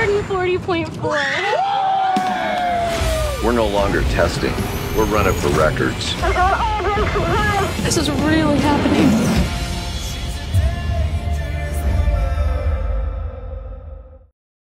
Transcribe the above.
140.4. We're no longer testing. We're running for records. This is really happening.